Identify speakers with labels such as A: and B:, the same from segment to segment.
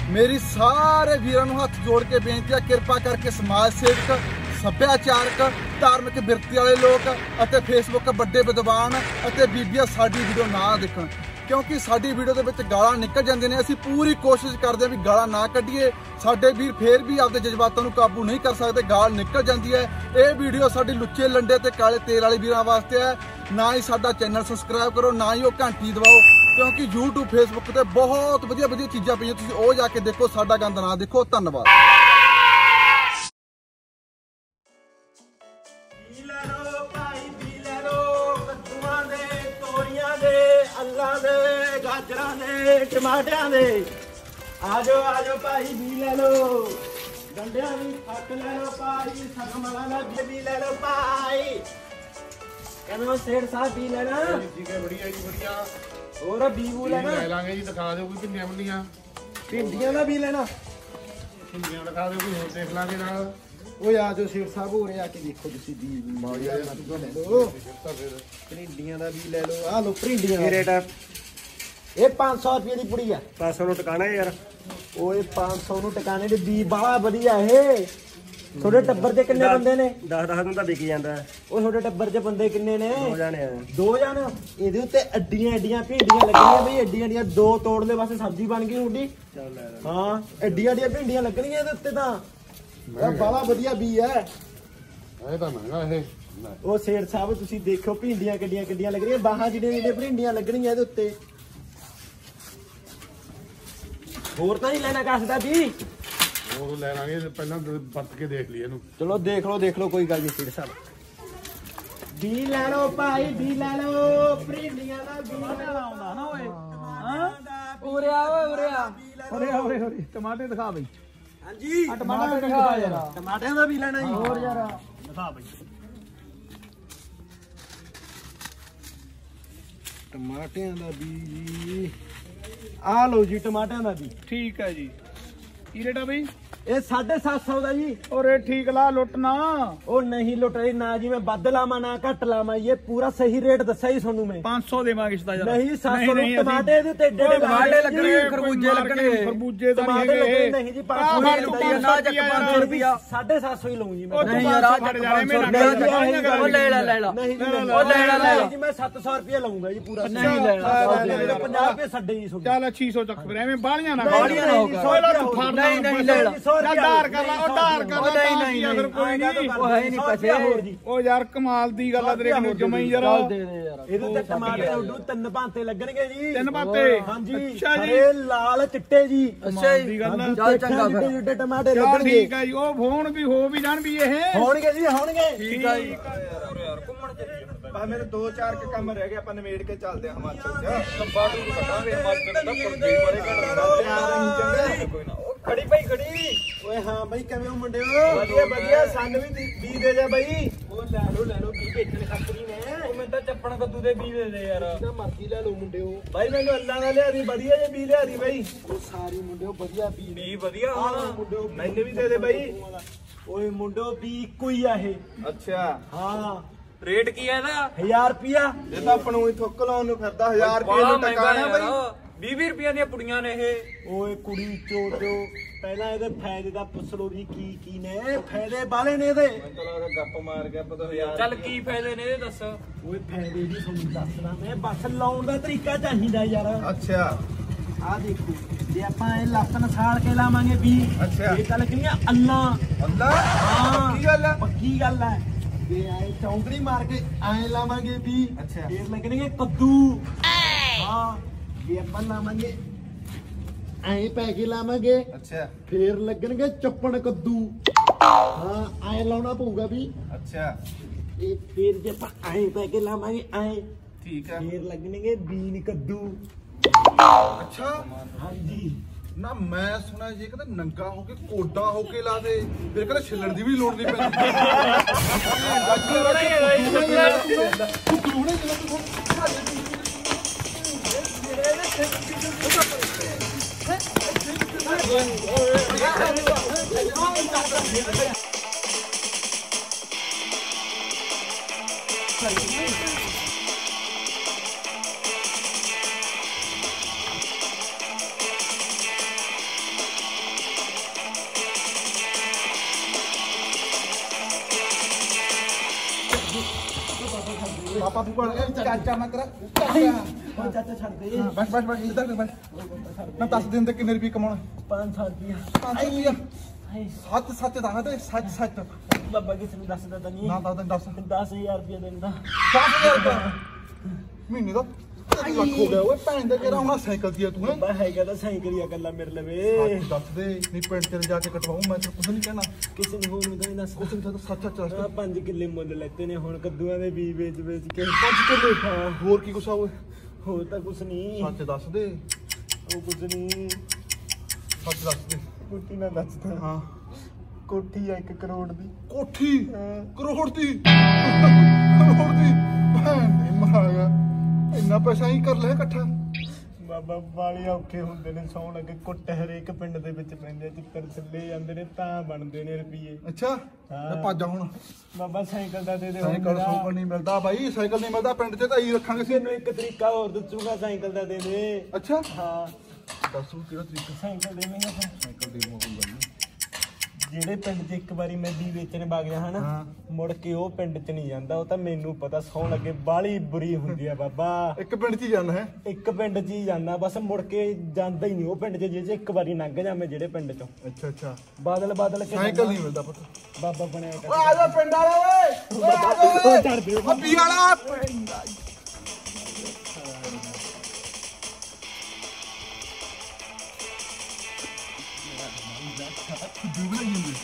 A: मेरी सारे वीरां नूं हथ जोड़ के बेनती है, कृपा करके समाज सेवक, सभ्याचारक, धार्मिक बिरती वाले लोग अते फेसबुक बड़े विद्वान अते बीबियां साडी वीडियो ना देखण, क्योंकि साडी वीडियो दे विच गालां निकल जांदियां ने। असीं पूरी कोशिश करदे हां भी गालां ना कढीए, साडे वीर फेर भी आपदे जज्बातां नूं काबू नहीं कर सकदे, गाल निकल जांदी है। ये वीडियो साडी लुच्चे लंडे ते काले तेल वाले वीरां वास्ते है। ना ही साडा चैनल सबसक्राइब करो, ना ही वो घंटी दबाओ, क्योंकि यूट्यूब फेसबुक ते बहुत वधिया वधिया चीज़ां पईयां, तुसीं ओ जाके देखो, साडा गंद ना देखो। धन्नवाद।
B: गाजरां दे टमाटियां दे आजो आजो भाई भी ले लो, गंढियां भी फट ले लो भाई, सरमला दा भी ले लो भाई। कहना सेठ साहब भी लेना
C: ठीक है, बढ़िया जी बढ़िया।
B: और बीबू लेना
C: ले लांगे जी, दिखा दो कोई भिंडियां मुंडियां,
B: भिंडियां दा भी लेना,
C: भिंडियां दिखा दो कोई होर देख लांगे नाल।
B: ओ आ जो सेठ साहब हो रहे आके देखो तुसी बीज मारिया ले लो, भिंडियां दा भी ले लो। आ लो भिंडियां की रेट है? ये 500 रुपये की पुड़ी है। 500 ਨੂੰ ਟਿਕਾਣਾ ਯਾਰ, ਓਏ 500 ਨੂੰ ਟਿਕਾਣੇ ਦੇ ਬੀ ਬਾਲਾ ਵਧੀਆ ਇਹ। ਤੁਹਾਡੇ ਟੱਬਰ ਦੇ ਕਿੰਨੇ ਬੰਦੇ ਨੇ? 10-10 ਨੂੰ ਤਾਂ ਵਿਕ ਜਾਂਦਾ। ਉਹ ਤੁਹਾਡੇ ਟੱਬਰ 'ਚ ਬੰਦੇ ਕਿੰਨੇ ਨੇ? 2 ਜਾਣੇ ਆ। 2 ਜਾਣੇ? ਇਹਦੇ ਉੱਤੇ ਐਡੀਆਂ ਐਡੀਆਂ ਭਿੰਡੀਆਂ ਲੱਗਣੀਆਂ ਬਈ, ਐਡੀਆਂ ਐਡੀਆਂ 2 ਤੋੜ ਲੈ ਬਸ ਸਬਜ਼ੀ ਬਣ ਗਈ ਤੁਹਾਡੀ। ਹਾਂ ਐਡੀਆਂ ਐਡੀਆਂ ਭਿੰਡੀਆਂ ਲੱਗਣੀਆਂ ਇਹਦੇ ਉੱਤੇ ਤਾਂ, ਇਹ ਬਾਲਾ ਵਧੀਆ ਬੀ ਹੈ।
C: ਇਹ ਤਾਂ ਮਹਿੰਗਾ ਇਹ।
B: ਉਹ ਸੇਠ ਸਾਹਿਬ ਤੁਸੀਂ ਦੇਖੋ ਭਿੰਡੀਆਂ ਕਿੱਡੀਆਂ ਕਿੱਡੀਆਂ ਲੱਗ ਰਹੀਆਂ, ਬਾਹਾਂ ਜਿਹੜੀਆਂ ਜਿਹੜੀਆਂ ਭਿੰਡੀਆਂ ਲੱਗਣੀਆਂ ਇਹਦੇ ਉੱਤੇ। ਹੋਰ ਤਾਂ ਨਹੀਂ ਲੈਣਾ ਕੱਸਦਾ ਜੀ,
C: ਹੋਰ ਲੈ ਲਾਂਗੇ, ਪਹਿਲਾਂ ਵਰਤ ਕੇ ਦੇਖ ਲਈ ਇਹਨੂੰ।
B: ਚਲੋ ਦੇਖ ਲਓ ਕੋਈ ਗੱਲ ਨਹੀਂ ਸੇਠ ਸਾਹਿਬ। ਬੀ ਲੈ ਲਓ ਭਾਈ, ਬੀ ਲੈ ਲਓ, ਭਿੰਡੀਆਂ ਦਾ ਬੀ ਆਉਂਦਾ ਨਾ ਓਏ। ਹਾਂ ਉਰੇ ਆ ਓਏ, ਉਰੇ ਆ ਟਮਾਟਰ ਦਿਖਾ ਬਈ। ਹਾਂਜੀ ਆ ਟਮਾਟਰ ਦਿਖਾ ਯਾਰ, ਟਮਾਟਿਆਂ ਦਾ ਵੀ ਲੈਣਾ ਜੀ। ਹੋਰ ਯਾਰ ਦਿਖਾ ਬਈ ਟਮਾਟਿਆਂ ਦਾ ਬੀ। ਆ ਲਓ ਜੀ ਟਮਾਟਿਆਂ ਦਾ ਵੀ।
D: ਠੀਕ ਹੈ ਜੀ। ਕੀ ਰੇਟ ਆ ਬਈ?
B: ਇਹ 750 ਦਾ ਜੀ।
D: ਔਰ ਇਹ ਠੀਕ ਲਾ, ਲੁੱਟ ਨਾ।
B: ਉਹ ਨਹੀਂ ਲੁੱਟ ਰਹੀ ਨਾ ਜੀ, ਮੈਂ ਵੱਧ ਲਾਵਾਂ ਨਾ ਘੱਟ ਲਾਵਾਂ, ਇਹ ਪੂਰਾ ਸਹੀ ਰੇਟ ਦੱਸਿਆ ਜੀ ਤੁਹਾਨੂੰ ਮੈਂ।
D: 500 ਦੇਵਾਂਗੇ ਇਸ ਦਾ ਯਾਰ।
B: ਨਹੀਂ 700 ਨੂੰ ਟਮਾਟੇ ਦੇ ਤੇ ਏਡੇ
D: ਟਮਾਟੇ ਲੱਗਣਗੇ, ਖਰਬੂਜੇ ਲੱਗਣਗੇ। ਖਰਬੂਜੇ ਤਾਂ ਨਹੀਂ ਹੈਗੇ।
B: ਨਹੀਂ ਜੀ 500
D: ਨਾ ਚੱਕ 500 ਰੁਪਿਆ
B: 750 ਹੀ ਲਵਾਂ ਜੀ ਮੈਂ।
D: ਨਹੀਂ ਯਾਰ ਫੜ ਜਾਣੇ ਮੈਂ
B: ਉਹ ਲੈ ਲੈ ਨਹੀਂ ਜੀ ਉਹ ਲੈ ਜੀ, ਮੈਂ 700 ਰੁਪਏ ਲਵਾਂਗਾ ਜੀ ਪੂਰਾ। ਨਹੀਂ ਲੈਣਾ 50 ਰੁਪਏ ਛੱਡੇ ਜੀ ਤੁਹਾਡੇ।
D: ਚੱਲ 600 ਚੱਕ ਫਿਰ, ਐਵੇਂ ਬਾਲੀਆਂ ਨਾ
B: ਨਹੀਂ ਲੈਣਾ।
D: ਡਾਰ ਕਰ ਲਾ, ਉਹ ਡਾਰ ਕਰ ਲਾ। ਨਹੀਂ ਅਗਰ ਕੋਈ ਨਹੀਂ
B: ਉਹ ਹੈ ਨਹੀਂ ਪੈਸੇ ਹੋਰ ਜੀ।
D: ਉਹ ਯਾਰ ਕਮਾਲ ਦੀ ਗੱਲ ਆ ਤੇਰੇ ਨੂੰ ਜਮਾਈ ਯਾਰ।
B: ਇਹਦੇ ਤੇ ਟਮਾਟਰ ਉੱਡੂ 3 ਭਾਂਤੇ ਲੱਗਣਗੇ ਜੀ।
D: 3 ਭਾਂਤੇ?
B: ਹਾਂਜੀ
D: ਅੱਛਾ ਜੀ।
B: ਇਹ ਲਾਲ ਚਿੱਟੇ ਜੀ।
D: ਅੱਛਾ ਜੀ,
B: ਚੱਲ ਚੰਗਾ ਫਿਰ। ਜਿੱਡੇ ਟਮਾਟਰ ਲੱਗਣਗੇ।
D: ਠੀਕ ਹੈ ਜੀ, ਉਹ ਹੋਣ ਵੀ ਹੋ ਵੀ ਜਾਣ ਵੀ ਇਹ
B: ਹੋਣਗੇ ਜੀ, ਹੋਣਗੇ।
D: ਠੀਕ ਹੈ ਜੀ।
E: ਬਾ ਮੇਰੇ 2-4 ਕੇ ਕੰਮ ਰਹਿ ਗਏ, ਆਪਾਂ ਨਿਮੇੜ ਕੇ ਚੱਲਦੇ ਆ ਹਿਮਾਚਲ ਚ। ਬਾਟੂ ਨੂੰ ਕਟਾਂਗੇ ਹਿਮਾਚਲ ਦਾ ਪੁਰਜੀ ਵਾਲੇ ਘਰ ਕੋਈ ਨਾ। ਉਹ ਖੜੀ ਭਾਈ ਖੜੀ।
B: ਓਏ ਹਾਂ ਬਾਈ ਕਿਵੇਂ ਹੋ ਮੁੰਡਿਓ?
E: ਵਧੀਆ ਵਧੀਆ, ਸਾਨੂੰ ਵੀ 20 ਦੇ ਜਾ ਬਾਈ।
B: ਉਹ ਲੈ ਲਓ ਕੀ ਵੇਚਣ ਖਾਤਰੀ ਨੇ।
E: ਉਹ ਮੈਨੂੰ ਤਾਂ ਚੱਪਣ ਕੱਦੂ ਦੇ 20 ਦੇ ਦੇ ਯਾਰ।
B: ਜਿਹੜਾ ਮਰਜ਼ੀ ਲੈ ਲਓ ਮੁੰਡਿਓ।
E: ਬਾਈ ਮੈਨੂੰ ਅੱਲਾ ਦਾ ਲਿਆ ਦੀ, ਵਧੀਆ ਜੇ 20 ਲਿਆ ਦੀ ਬਾਈ।
B: ਉਹ ਸਾਰੇ ਮੁੰਡਿਓ ਵਧੀਆ ਬੀ
E: 20 ਵਧੀਆ ਹੋਣਾ, ਮੈਨੂੰ ਵੀ ਦੇ ਦੇ ਬਾਈ।
B: ਓਏ ਮੁੰਡਿਓ ਬੀ ਇੱਕੋ ਹੀ ਆ ਇਹ।
E: ਅੱਛਾ
B: ਹਾਂ
E: ਰੇਟ ਕੀ ਹੈ ਇਹਦਾ?
B: 1000 ਰੁਪਿਆ।
E: ਇਹ ਤਾਂ ਆਪਣੂ ਹੀ ਥੁੱਕ ਲਾਉਣ ਨੂੰ ਫਿਰਦਾ। 1000 ਰੁਪਏ ਨੂੰ ਟਕਾਣਾ ਬਾਈ।
F: 20 ਰੁਪਈਆਂ ਦੀਆਂ ਪੁੜੀਆਂ ਨੇ ਇਹ।
B: ਓਏ ਕੁੜੀ ਚੋਰ ਜੋ ਪਹਿਲਾਂ ਇਹਦੇ ਫਾਇਦੇ ਦਾ ਪੁੱਛ ਲੋ ਜੀ, ਕੀ ਨੇ ਫਾਇਦੇ ਬਾਲੇ ਨੇ ਇਹਦੇ।
E: ਮੈਨੂੰ ਤਾਂ ਗੱਪ ਮਾਰ ਗਿਆ ਪਤਾ 1000।
F: ਚੱਲ ਕੀ ਫਾਇਦੇ ਨੇ ਇਹ ਦੱਸ।
B: ਓਏ ਫਾਇਦੇ ਵੀ ਤੁਹਾਨੂੰ ਦੱਸਦਾ ਮੈਂ, ਬਸ ਲਾਉਣ ਦਾ ਤਰੀਕਾ ਚਾਹੀਦਾ ਯਾਰ।
E: ਅੱਛਾ
B: ਆ ਦੇਖੋ, ਜੇ ਆਪਾਂ ਇਹ ਲਸਣ ਸਾੜ ਕੇ ਲਾਵਾਂਗੇ ਵੀ,
E: ਅੱਛਾ
B: ਇਹ ਤਾਂ ਲੱਗਣੀਆਂ ਅੱਲਾ।
E: ਅੱਲਾ?
B: ਹਾਂ
E: ਕੀ ਗੱਲ ਹੈ?
B: ਪੱਕੀ ਗੱਲ ਹੈ। ਜੇ ਐ ਚੌਂਕੜੀ ਮਾਰ ਕੇ ਐ ਲਾਵਾਂਗੇ ਵੀ,
E: ਅੱਛਾ
B: ਫੇਰ ਲੱਗਣਗੇ ਕੱਦੂ। ਹਾਂ ਜੇ ਆਪਾਂ ਲਾਵਾਂਗੇ ਐ ਪੈ ਕੇ ਲਾਵਾਂਗੇ,
E: ਅੱਛਾ
B: ਫੇਰ ਲੱਗਣਗੇ ਚੱਪਣ ਕੱਦੂ। ਹਾਂ ਐ ਲਾਉਣਾ ਪਊਗਾ ਵੀ।
E: ਅੱਛਾ
B: ਇਹ ਫੇਰ ਜੇ ਆਪਾਂ ਐ ਪੈ ਕੇ ਲਾਵਾਂਗੇ ਐ,
E: ਠੀਕ ਹੈ।
B: ਫੇਰ ਲੱਗਣਗੇ ਬੀਨ ਕੱਦੂ।
A: ਅੱਛਾ
B: ਹਾਂਜੀ
A: ਨਾ, ਮੈਂ ਸੁਣਿਆ ਜੇ ਕਹਿੰਦੇ ਨੰਗਾ ਹੋ ਕੇ ਕੋਡਾ ਹੋ ਕੇ ਲਾ ਦੇ, ਫਿਰ ਕਹਿੰਦੇ ਛਿੱਲਣ ਦੀ ਵੀ ਲੋੜ ਨਹੀਂ ਪੈਂਦੀ। ਪਾਪਾ ਭੂਪਾ ਚਾਚਾ ਮੈਂ ਤੇਰਾ
B: ਓ ਚਾਚਾ ਛੱਡ ਦੇ
A: ਬਸ ਬਸ ਬਸ ਇੱਧਰ ਬਸ ਮੈਂ 10 ਦਿਨ ਤੇ ਕਿੰਨੇ ਰੁਪਏ ਕਮਾਉਣਾ
B: 500 ਰੁਪਿਆ
A: 500 ਰੁਪਏ ਸੱਚ ਸੱਚ ਦੱਸ ਤੇ ਸੱਚ ਸੱਚ
B: ਬਾਬਾ ਕਿਸੇ ਨੂੰ ਦੱਸਦਾ ਤਾਂ ਨਹੀਂ
A: ਨਾ ਦੱਸ
B: 10000 ਰੁਪਿਆ ਦਿੰਦਾ
A: 10000 ਰੁਪਏ ਮਹੀਨੇ ਦਾ ਲੱਖ ਹੋ ਗਿਆ ਓਏ ਭੈਣ ਦਾ ਕਿਹੜਾ ਹੁਣ ਸਾਈਕਲ ਦੀ ਤੂੰ
B: ਬਾਬਾ ਹੈਗਾ ਤਾਂ ਸਾਈਕਲ ਗੱਲਾਂ ਮੇਰੇ ਲਵੇ
A: ਦੱਸ ਦੇ ਨਹੀਂ ਪਿੰਡ ਤੇ ਜਾ ਕੇ ਕਟਵਾਉਂ ਮੈਂ ਤਾਂ ਕੁਝ ਨਹੀਂ ਕਹਿਣਾ
B: ਕਿਸੇ ਨੂੰ ਹੋਰ ਨਹੀਂ ਦੱਸ
A: ਕੁਝ ਨਹੀਂ ਤਾਂ ਸੱਚ ਸੱਚ
B: 5 ਕਿੱਲੇ ਮੁੱਲ ਲੈਤੇ ਨੇ ਹੁਣ ਕੱਦੂਆਂ ਦੇ ਬੀਜ ਵੇਚ ਕੇ
A: 5 ਕਿੱਲੇ ਹੋਰ ਕੀ ਕੁਛ ਆ ਓਏ
B: ਹੋਰ ਤਾਂ ਕੁਛ ਨਹੀਂ
A: ਸੱਚ ਦੱਸ ਦੇ
B: ਉਹ ਕੁਛ ਨਹੀਂ
A: ਸੱਚ ਦੱਸ ਦੇ
B: ਕੋਠੀ ਨਾ ਦੱਸਦਾ
A: ਹਾਂ
B: ਕੋਠੀ ਆ 1 ਕਰੋੜ ਦੀ
A: ਕੋਠੀ ਕਰੋੜ ਦੀ ਭੈਣ ਦੀ ਮਹਾਗਾ ਇੰਨਾ ਪੈਸਾ ਹੀ ਕਰ ਲੈ ਇਕੱਠਾ
B: ਬਾਬਾ ਵਾਲੇ ਔਖੇ ਹੁੰਦੇ ਨੇ ਸੌਣ ਲੱਗੇ ਕੁੱਟ ਹਰੇਕ ਪਿੰਡ ਦੇ ਵਿੱਚ ਪੈਂਦੇ ਚਿੱਤਰ ਥੱਲੇ ਜਾਂਦੇ ਨੇ ਤਾਂ ਬਣਦੇ ਨੇ ਰੁਪਏ
A: ਅੱਛਾ ਮੈਂ ਭੱਜ ਹੁਣ
B: ਬਾਬਾ ਸਾਈਕਲ ਦਾ ਦੇ ਦੇ
A: ਸਾਈਕਲ ਸੂਕਲ ਨਹੀਂ ਮਿਲਦਾ ਬਾਈ ਸਾਈਕਲ ਨਹੀਂ ਮਿਲਦਾ ਪਿੰਡ 'ਚ ਤਾਂ ਹੀ ਰੱਖਾਂਗੇ ਸੀ
B: ਤੈਨੂੰ ਇੱਕ ਤਰੀਕਾ ਹੋਰ ਦੱਸੂਗਾ ਸਾਈਕਲ ਦਾ ਦੇ ਦੇ
A: ਅੱਛਾ
B: ਹਾਂ
A: ਦੱਸੋ ਕਿਹੜਾ ਤਰੀਕਾ
B: ਸਾਈਕਲ ਦੇਵੇਂਗਾ ਫਿਰ
A: ਸਾਈਕਲ ਦੇ ਮੋਬਾਈਲ ਦਾ
B: ਜਿਹੜੇ ਪਿੰਡ 'ਚ ਇੱਕ ਵਾਰੀ ਮੈਂ ਦੀ ਵੇਚਣ ਵਗ ਗਿਆ ਹਨਾ ਮੁੜ ਕੇ ਉਹ ਪਿੰਡ 'ਚ ਨਹੀਂ ਜਾਂਦਾ ਉਹ ਤਾਂ ਮੈਨੂੰ ਪਤਾ ਸੌਣ ਲੱਗੇ ਬਾਲੀ ਬੁਰੀ ਹੁੰਦੀ ਆ ਬਾਬਾ
A: ਇੱਕ ਪਿੰਡ 'ਚ ਹੀ ਜਾਣਾ ਹੈ
B: ਇੱਕ ਪਿੰਡ 'ਚ ਹੀ ਜਾਂਦਾ ਬਸ ਮੁੜ ਕੇ ਜਾਂਦਾ ਹੀ ਨਹੀਂ ਉਹ ਪਿੰਡ 'ਚ ਜੇ ਇੱਕ ਵਾਰੀ ਲੰਘ ਜਾਵੇਂ ਜਿਹੜੇ ਪਿੰਡ 'ਚੋਂ
A: ਅੱਛਾ
B: ਬਾਦਲ ਕੇ
A: ਸਾਈਕਲ ਨਹੀਂ ਮਿਲਦਾ ਪਤਾ
B: ਬਾਬਾ ਬਣਿਆ ਕਰ
A: ਓਏ ਆ ਜਾ ਪਿੰਡ ਵਾਲੇ ਓਏ
B: ਛੱਡ ਦਿਓ
A: ਅੱਬੀ ਵਾਲਾ ਡੂਬਣਾ ਹੀ ਹੁੰਦੇ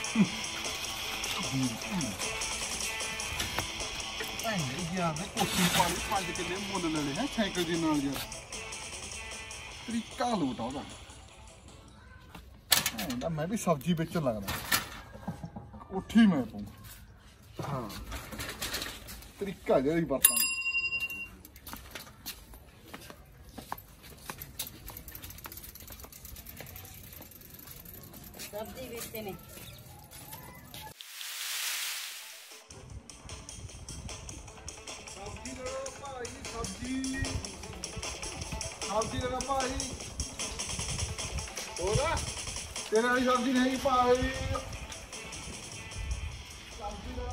A: ਯਾਰ ਨੇ ਕੋਠੀ ਪਾਲੀ 5 ਕਿੱਲੇ ਮੁੱਲ ਲੈ ਲਏ ਹੈ ਸਾਈਕਲ ਦੇ ਨਾਲ ਯਾਰ ਤਰੀਕਾ ਲੋਟਾ ਉਹਦਾ ਮੈਂ ਵੀ ਸਬਜ਼ੀ ਵੇਚਣ ਲੱਗਦਾ ਕੋਠੀ ਮੈਂ ਪਾਉਂ ਹਾਂ ਤਰੀਕਾ ਜਿਹੜੀ ਵਰਤਾਂ
G: सब्जी बेचते ने
A: सब्जी ले लो भाई सब्जी ले लो भाई होगा तेरे वाली सब्जी नहीं भाई सब्जी ले लो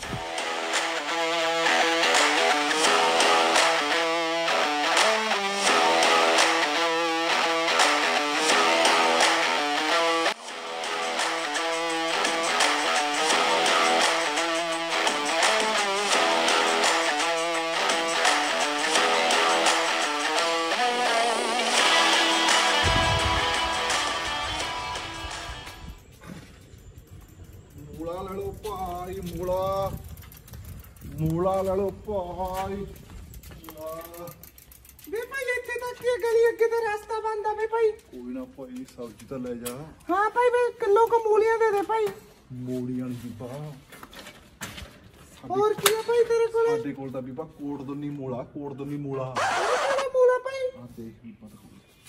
A: मूला ले लो भाई
B: ਵੇ ਭਾਈ ਇੱਥੇ ਤੱਕ ਕੀ ਗਲੀ ਅੱਗੇ ਤੇ ਰਸਤਾ ਬੰਦਾ ਵੇ ਭਾਈ
A: कोई ना भाई सब्जी तो ले जा
B: ਹਾਂ ਭਾਈ ਵੇ ਕਿਲੋ ਕ ਮੂਲੀਆਂ ਦੇ ਦੇ ਭਾਈ
A: मूलियां बीबा
B: ਹੋਰ ਕੀ ਹੈ ਭਾਈ ਤੇਰੇ ਕੋਲ
A: ਸਾਡੇ ਕੋਲ ਤਾਂ ਬੀਬਾ ਕੋੜਦੁੰਨੀ ਮੂਲਾ
B: ਕਿਹੜਾ ਮੂਲਾ ਭਾਈ
A: ਆ ਦੇਖ ਬੀਬਾ ਤਾਂ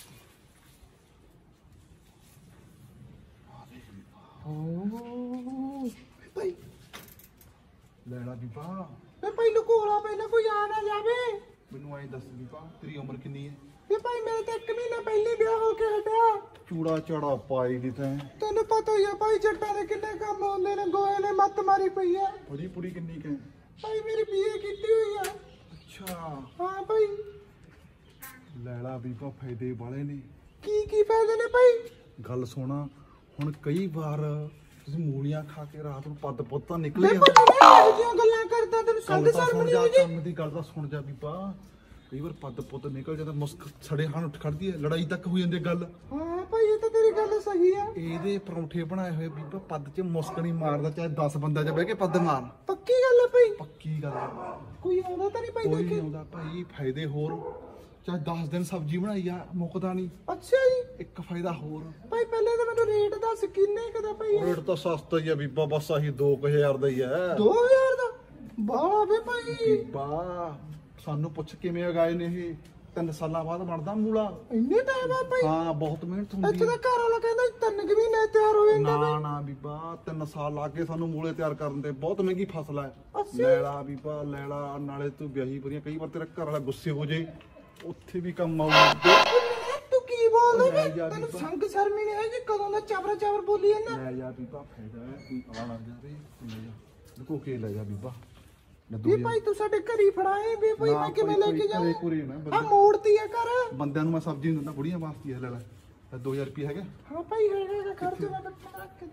B: ਭਾਈ
A: ਲੈਣਾ ਬੀਬਾ
B: ਵੇ ਭਾਈ ਲੁਕੋਲਾ ਪਹਿਲਾਂ ਕੋਈ ਆ ਨਾ ਜਾਵੇ
A: ਮੈਨੂੰ ਐਂ ਦੱਸ ਬੀਬਾ ਤੇਰੀ ਉਮਰ ਕਿੰਨੀ ਹੈ
B: ਵੇ ਭਾਈ ਮੇਰੇ ਤਾਂ 1 ਮਹੀਨਾ ਪਹਿਲੇ ਵਿਆਹ ਹੋ ਕੇ ਹਟਿਆ
A: ਚੂੜਾ ਚੜਾ ਪਾਈ ਦੀ ਤੈਂ
B: ਤੈਨੂੰ ਪਤਾ ਹੀ ਆ ਭਾਈ ਜੱਟਾਂ ਦੇ ਕਿੰਨੇ ਕੰਮ ਹੁੰਦੇ ਨੇ ਗੋਏ ਨੇ ਮੱਤ ਮਾਰੀ ਪਈ ਆ
A: ਬੜੀ ਪੁੜੀ ਕਿੰਨੀ ਕੈ
B: ਭਾਈ ਮੇਰੀ ਬੀਏ ਕੀਤੀ ਹੋਈ ਆ
A: ਅੱਛਾ
B: ਹਾਂ ਭਾਈ
A: ਲੈਲਾ ਬੀਬਾ ਫਾਇਦੇ ਵਾਲੇ ਨੇ
B: ਕੀ ਫਾਇਦੇ ਨੇ ਭਾਈ
A: ਗੱਲ ਸੁਣਾ ਹੁਣ ਕਈ ਵਾਰ ਤੁਸੀਂ ਮੂਲੀਆਂ ਖਾ ਕੇ ਰਾਤ ਨੂੰ ਪੱਦ ਪੁੱਤਾਂ ਨਿਕਲੇ
B: ਵੇ ਪਤਾ ਨਹੀਂ ਇਹੋ ਜਿਹੀਆਂ ਗੱਲਾਂ ਕਰਦਾ ਤੈਨੂੰ ਸੰਗ
A: ਗੱਲ ਤਾਂ
B: ਸ਼ਰਮ
A: ਸੁਣ
B: ਨਹੀਂ
A: ਜਾ
B: ਆਉਂਦੀ
A: ਕੰਮ ਦੀ ਗੱਲ ਤਾਂ ਸੁਣ ਜਾ ਬੀਬਾ ਕਈ ਵਾਰ ਪੱਦ ਪੁੱਤ ਨਿਕਲ ਜਾਂਦਾ ਮੁਸਕ ਛੜੇ ਹਨ ਉੱਠ ਖੜਦੀ ਹੈ ਲੜਾਈ ਤੱਕ ਹੋ ਜਾਂਦੀ ਗੱਲ
B: ਹਾਂ ਭਾਈ ਇਹ ਤਾਂ ਤੇਰੀ ਗੱਲ ਸਹੀ ਆ
A: ਇਹਦੇ ਪਰੌਂਠੇ ਬਣਾਏ ਹੋਏ ਬੀਬਾ ਪੱਦ 'ਚ ਮੁਸਕ ਨਹੀਂ ਮਾਰਦਾ ਚਾਹੇ 10 ਬੰਦਾ 'ਚ ਬਹਿ ਕੇ ਪੱਦ ਮਾਰ
B: ਪੱਕੀ ਗੱਲ ਆ ਭਾਈ
A: ਪੱਕੀ ਗੱਲ ਆ।
B: ਕੋਈ ਆਉਂਦਾ ਤਾਂ ਨਹੀਂ ਭਾਈ
A: ਕੋਈ ਨਹੀਂ
B: ਦੇਖੇ
A: ਆਉਂਦਾ ਭਾਈ ਫਾਇਦੇ ਹੋਰ ਚਾਹੇ 10 ਦਿਨ ਸਬਜ਼ੀ ਬਣਾਈ ਆ ਮੁੱਕਦਾ ਨਹੀਂ
B: ਅੱਛਾ ਜੀ
A: ਇੱਕ ਫਾਇਦਾ ਹੋਰ
B: ਭਾਈ ਪਹਿਲੇ ਤਾਂ ਮੈਨੂੰ ਰੇਟ ਦੱਸ ਕਿੰਨੇ ਕਦਾ ਭਾਈ
A: ਰੇਟ ਤਾਂ ਸਸਤਾ ਹੀ ਆ ਬੀਬਾ ਬਸ ਆਹੀ 2000 ਦਾ ਹੀ ਆ
B: 2000 ਦਾ ਬਾਲਾ ਵੇ ਭਾਈ
A: ਬੀਬਾ ਸਾਨੂੰ ਪੁੱਛ ਕਿਵੇਂ ਉਗਾਏ ਨੇ ਇਹ 3 ਸਾਲਾਂ ਬਾਅਦ ਬਣਦਾ ਮੂਲਾ
B: ਇੰਨੇ ਟਾਈਮ ਆ ਭਾਈ
A: ਹਾਂ ਬਹੁਤ ਮਿਹਨਤ ਹੁੰਦੀ
B: ਇੱਥੇ
A: ਹੈ
B: ਤਾਂ ਘਰ ਵਾਲਾ ਕਹਿੰਦਾ 3 ਮਹੀਨੇ ਤਿਆਰ ਹੋ ਜਾਂਦਾ
A: ਨਾ ਨਾ ਬੀਬਾ 3 ਸਾਲ ਲੱਗ ਗਏ ਸਾਨੂੰ ਮੂਲੇ ਤਿਆਰ ਕਰਨ ਤੇ ਬਹੁਤ ਮਹਿੰਗੀ ਫਸਲ ਹੈ
B: ਅੱਛਾ।
A: ਲੈਲਾ ਬੀਬਾ ਲੈਲਾ ਨਾਲੇ ਤੂੰ ਵਿਆਹੀ ਬਰੀਆਂ ਕਈ ਵਾਰ ਤੇਰਾ ਘਰ ਵਾਲਾ ਗੁੱਸੇ ਹੋ ਜੇ ਉੱਥੇ ਵੀ ਕੰਮ ਆਊਗਾ
B: ਤੂੰ ਕੀ ਬੋਲਦਾ
A: ਲੈ
B: ਵੇ
A: ਜਾ
B: ਤੈਨੂੰ
A: ਬੀਬਾ।
B: ਸੰਗ ਸ਼ਰਮੀ ਨਹੀਂ ਹੈਗੀ ਕਦੋਂ ਦਾ ਚਾਬਰ ਬੋਲੀ ਜਾਂਦਾ
A: ਲੈ ਜਾ ਬੀਬਾ ਫਾਇਦਾ ਹੈ ਕੋਈ ਆ ਲੱਗ ਜਾਵੇ ਲੈ ਜਾ ਲੁਕੋ ਕੇ ਲੈ ਜਾ ਬੀਬਾ ਵੀ ਭਾਈ ਤੂੰ ਸਾਡੇ ਘਰੀ ਫੜਾਏ ਵੀ ਭਾਈ ਮੈਂ ਕਿਵੇਂ ਲੈ ਕੇ ਜਾਵਾਂ ਆ ਮੋੜਤੀ ਆ ਕਰ ਬੰਦਿਆਂ ਨੂੰ ਮੈਂ ਸਬਜ਼ੀ ਨਹੀਂ ਦਿੰਦਾ ਬੁੜੀਆਂ ਵਾਸਤੇ ਲੈ ਲੈ 2000 ਰੁਪਏ ਹੈਗਾ ਹਾਂ ਭਾਈ ਹੈਗਾ ਖਰਚ ਮੈਂ ਬੱਚਾ ਰੱਖ ਕੇ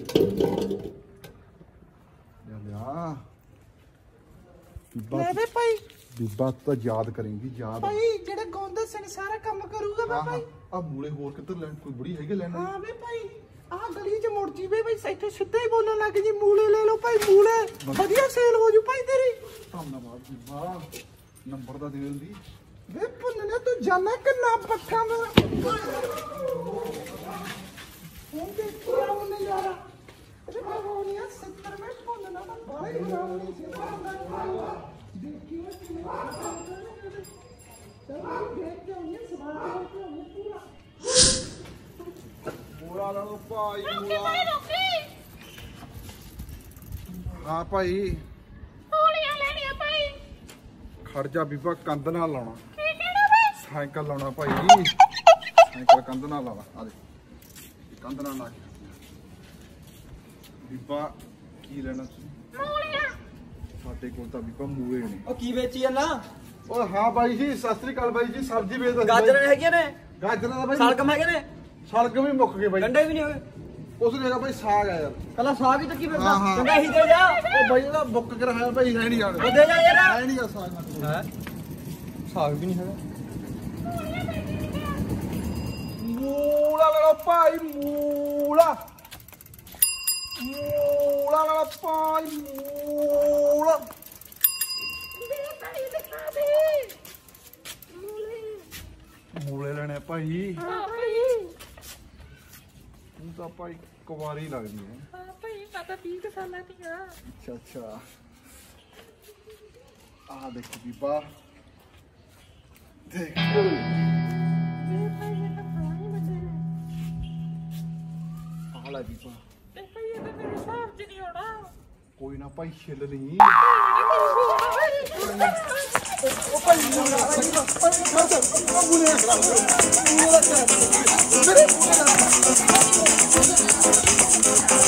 A: ਲਿਆ ਲੈ ਦੇ ਭਾਈ ਬੀਬਾ ਤਾਂ ਯਾਦ ਕਰੇਂਗੀ ਯਾਦ ਭਾਈ ਜਿਹੜੇ ਗੋਂਦਾ ਸਿੰਘ ਸਾਰਾ ਕੰਮ ਕਰੂਗਾ ਵੇ ਭਾਈ ਆ ਮੂਲੇ ਹੋਰ ਕਿੱਧਰ ਲੈਣ ਕੋਈ ਬੁੜੀ ਹੈਗੇ ਲੈਣ ਹਾਂ ਵੇ ਭਾਈ ਆ ਗਲੀ 'ਚ ਮੁੜ ਜੀ ਵੇ ਭਾਈ ਇੱਥੇ ਸਿੱਧਾ ਹੀ ਬੋਲਣ ਲੱਗ ਜੀ ਮੂਲੇ ਲੈ ਲਓ ਭਾਈ ਮੂਲੇ ਵਧੀਆ ਸੇਲ ਹੋ ਜੂ ਭਾਈ ਤੇਰੀ ਧੰਨਵਾਦ ਬੀਬਾ ਨੰਬਰ ਦਾ ਦੇ ਦਿੰਦੀ ਵੇ ਪੁੰਨਣੇ ਤੂੰ ਜਾਣਾ ਕਿੰਨਾ ਪੱਠਾ ਮੇਰਾ ਹੁਣ ਦੇਖਿਆ ਉਹਨੇ ਯਾਰਾ ਅਰੇ ਬਾਬੂਨੀਆ 70 ਵਿੱਚ ਪੁੰਨਣਾ ਤਾਂ ਬਾਹਰ ਹੀ ਬਣਾਉਣੀ ਸੀ ਦੇਖਿਓ ਕਿਵੇਂ ਚਲ ਦੇਖ ਕੇ ਉਹਨੇ ਸਵਾਲ ਕਰਕੇ ਪੂਰਾ ਮੂਲਾ ਲਓ ਭਾਈ ਮੂਲਾ ਹਾਂ ਭਾਈ
G: ਪੂੜੀਆਂ ਲੈਣੀਆਂ ਭਾਈ
A: ਖੜ ਜਾ ਬੀਬਾ ਕੰਧ ਨਾਲ ਲਾਉਣਾ ਸਾਈਕਲ ਲਾਉਣਾ ਭਾਈ ਸਾਈਕਲ ਕੰਧ ਨਾਲ ਲਾਵਾ ਆ ਦੇ ਕੰਧ ਨਾਲ ਲਾ ਕੇ ਬੀਬਾ ਕੀ ਲੈਣਾ ਤੁਸੀਂ
G: ਮੂਲੀਆਂ
A: ਸਾਡੇ ਕੋਲ ਤਾਂ ਬੀਬਾ ਮੂਲੇ ਨੇ
F: ਉਹ ਕੀ ਵੇਚੀ ਜਾਂਦਾ
A: ਓ ਹਾਂ ਬਾਈ ਜੀ ਸਤਿ ਸ੍ਰੀ ਅਕਾਲ ਬਾਈ ਜੀ ਸਬਜ਼ੀ ਵੇਚਦਾ
F: ਗਾਜਰਾਂ ਹੈਗੀਆਂ ਨੇ
A: ਗਾਜਰਾਂ ਦਾ ਬਾਈ
F: ਸਲਗਮ ਹੈਗੇ ਨੇ
A: ਸਲਗਮ ਵੀ ਮੁੱਕ ਗਏ ਬਾਈ
F: ਗੰਡੇ ਵੀ ਨਹੀਂ ਹੋਏ
A: ਉਸ ਨੇ ਹੈਗਾ ਬਾਈ ਸਾਗ ਆ ਯਾਰ
F: ਕੱਲਾ ਸਾਗ ਹੀ ਚੱਕੀ ਫਿਰਦਾ
A: ਹਾਂ, ਹਾਂ।
F: ਚੰਗਾ ਹੀ ਦੇ ਜਾ
A: ਉਹ ਬਾਈ ਇਹਦਾ ਬੁੱਕ ਕਰਾਇਆ ਬਾਈ ਰਹਿ ਨਹੀਂ ਜਾਣਾ
F: ਉਹ ਦੇ ਜਾ ਯਾਰ
A: ਰਹਿ ਨਹੀਂ ਜਾ ਸਾਗ ਨਾ
F: ਹੈ ਸਾਗ ਵੀ ਨਹੀਂ ਹੈਗਾ
A: ਮੂਲਾ ਲੜਾ ਭਾਈ ਮੂਲਾ ਮੂਲਾ ਲੜਾ ਭਾਈ ਮੂਲਾ
G: ਭਾਈ ਦਿਖਾ ਦੇ
A: ਮੂਲੇ ਲੈਣੇ ਭਾਈ
G: ਹਾਂ ਭਾਈ
A: ਤੂੰ ਤਾਂ ਭਾਈ ਕੁਵਾਰੀ ਲੱਗਦੀ ਹੈ
G: ਹਾਂ ਭਾਈ ਮੈਂ ਤਾਂ 20 ਸਾਲਾਂ ਦੀ ਹਾਂ
A: ਅੱਛਾ ਅੱਛਾ ਆ ਦੇਖ ਬੀਬਾ ਦੇਖ
G: ਵੇ ਭਾਈ ਇਹ ਤਾਂ ਪੁਰਾਣੇ ਬੱਚੇ ਨੇ
A: ਆ ਲੈ ਬੀਬਾ
G: ਤੇ ਭਾਈ ਇਹ ਤਾਂ ਮੇਰੇ ਹਿਸਾਬ 'ਚ ਨਹੀਂ ਆਉਣਾ
A: ਕੋਈ ਨਾ ਭਾਈ ਛਿੱਲ ਲਈ
G: ਉਹ ਭਾਈ